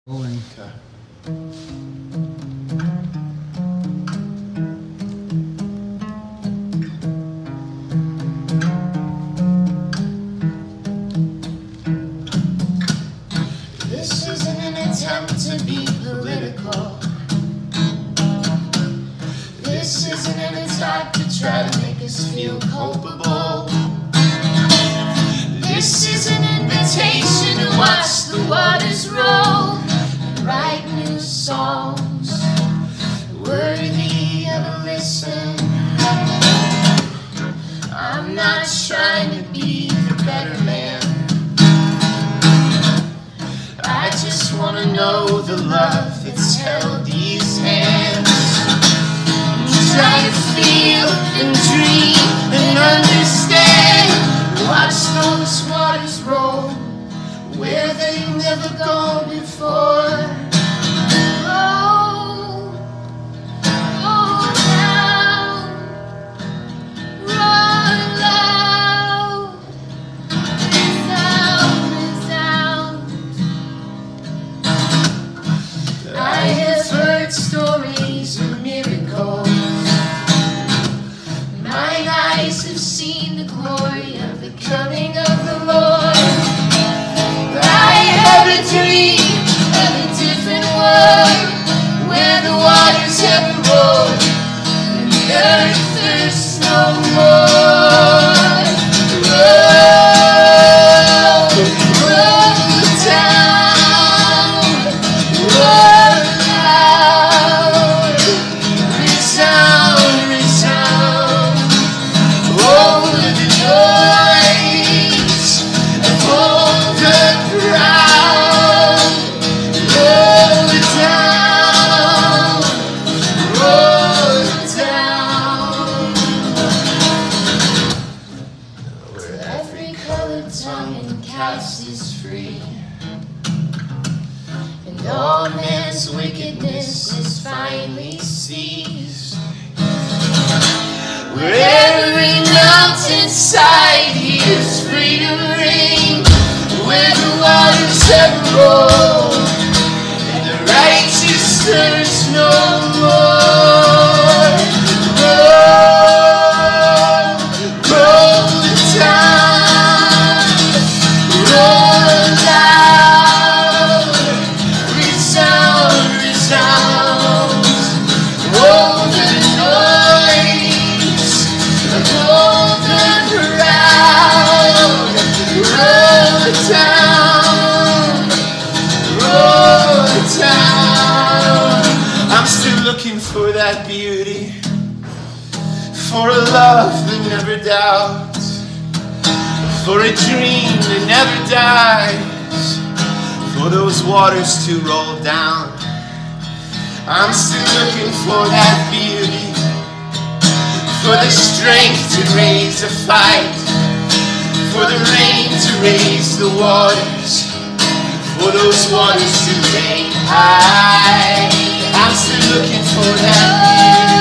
Rolling. Okay. This isn't an attempt to be political. This isn't an attack to try to make us feel culpable. This is an invitation to watch the waters roll and write new songs worthy of a listen. I'm not trying to be the better man. I just want to know the love that's held these hands. Try to feel and dream and understand. Watch those waters roll where they've never gone before. Roll, roll down, roll out, resound, resound. I have heard stories of miracles. My eyes have seen the glory of the coming of the Lord. I have a dream of a different world where the waters have rolled and the earth thirsts no more. Roll, roll down, roll out, resound, resound. Over the noise and hold the ground. Roll it down, roll it down. Where every colored tongue and caste is free, and all man's wickedness is finally seized. Where every mountainside hears freedom ring, where the waters have rolled and the righteous thirst no more. Roll, roll it down, roll out, resound, resound. Oh, the noise, the golden crowd. Roll it down, roll it down. I'm still looking for that beauty, for a love that never doubts, for a dream that never dies, for those waters to roll down. I'm still looking for that beauty, for the strength to raise a fight, for the rain to raise the waters, for those waters to lay high. I'm still looking for that beauty.